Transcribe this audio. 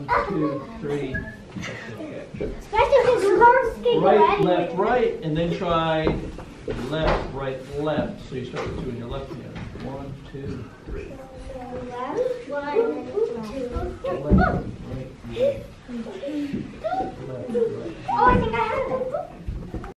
1, 2, 3. That's it, catch. Right, Left, right, and then try left, right, left. So you start with 2 in your left hand. 1, 2, 3. Left, 1, 2, 3. Left,